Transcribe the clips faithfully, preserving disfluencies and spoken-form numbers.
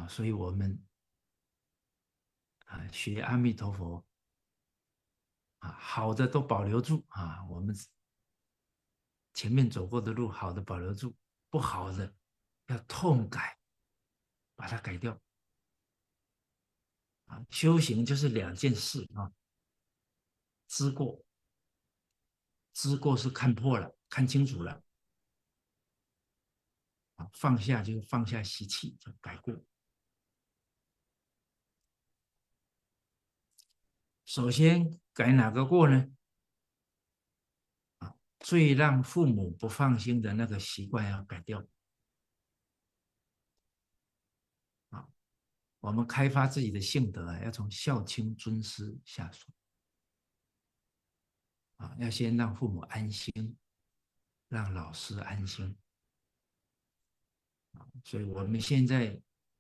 啊，所以我们啊学阿弥陀佛啊，好的都保留住啊，我们前面走过的路，好的保留住，不好的要痛改，把它改掉。啊，修行就是两件事啊，知过，知过是看破了，看清楚了，啊，放下就是放下习气，就改过。首先改哪个过呢？啊，最让父母不放心的那个习惯要改掉。啊，我们开发自己的性德啊，要从孝亲尊师下手。啊，要先让父母安心，让老师安心。所以我们现在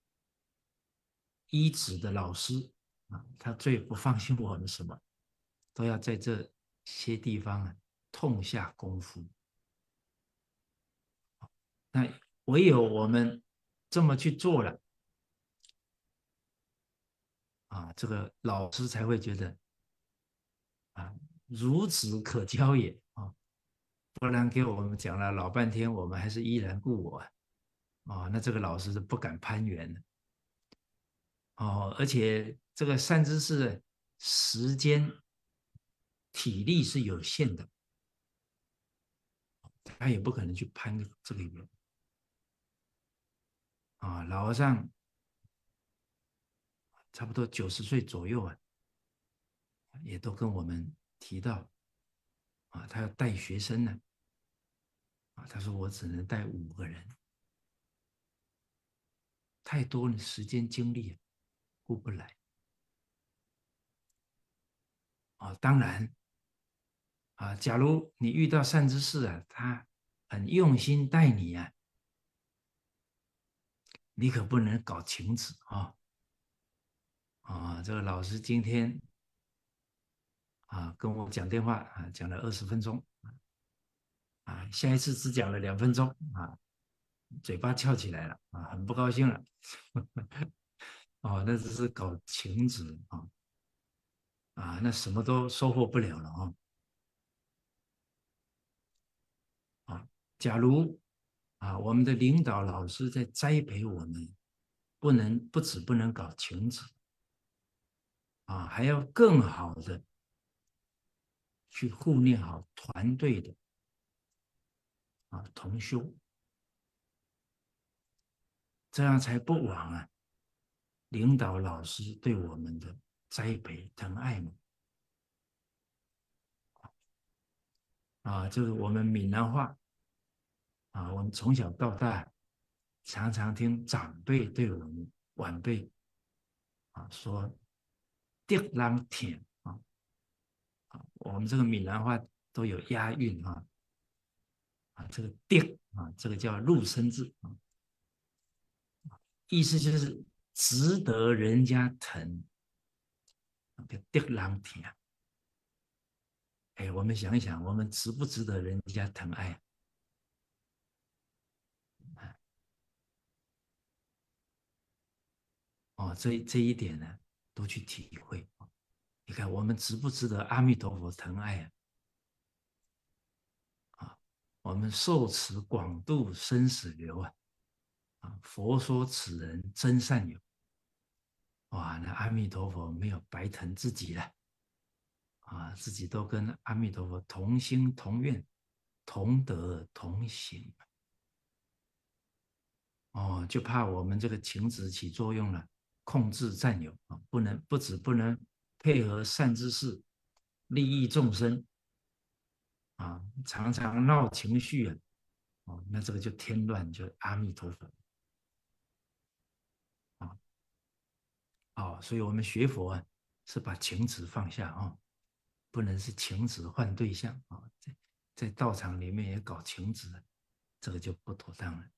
一指的老师啊，他最不放心我们什么，都要在这些地方啊痛下功夫。那唯有我们这么去做了啊，这个老师才会觉得啊，孺子可教也啊，不然给我们讲了老半天，我们还是依然故我啊，啊，那这个老师是不敢攀援的。哦，而且这个善知识的时间、体力是有限的，他也不可能去攀这个缘啊。老和尚差不多九十岁左右啊，也都跟我们提到啊，他要带学生呢啊，他说我只能带五个人，太多了，时间精力顾不来啊。当然啊，假如你遇到善知识啊，他很用心带你啊，你可不能搞情子啊。啊，这个老师今天啊跟我讲电话啊，讲了二十分钟啊，下一次只讲了两分钟啊，嘴巴翘起来了啊，很不高兴了。哦，那只是搞情子啊啊，那什么都收获不了了啊啊！假如啊，我们的领导老师在栽培我们，不能不止不能搞情子啊，还要更好的去护念好团队的啊同修，这样才不枉啊领导老师对我们的栽培疼爱嘛。啊，这个我们闽南话啊，我们从小到大常常听长辈对我们晚辈啊说"得人疼"啊，我们这个闽南话都有押韵啊啊，这个"得"啊，这个叫入声字啊，意思就是值得人家疼，叫"得人疼"。哎，我们想一想，我们值不值得人家疼爱啊？哦，这这一点呢，都去体会。你看，我们值不值得阿弥陀佛疼爱啊？啊，我们受持广度生死流啊！啊，佛说此人真善友。哇，那阿弥陀佛没有白疼自己了啊，自己都跟阿弥陀佛同心同愿，同德同行。哦，就怕我们这个情执起作用了，控制占有啊，不能不止不能配合善知识，利益众生啊，常常闹情绪啊，哦，那这个就添乱，就阿弥陀佛啊，哦，所以我们学佛啊，是把情执放下啊，哦，不能是情执换对象啊，在在道场里面也搞情执，这个就不妥当了。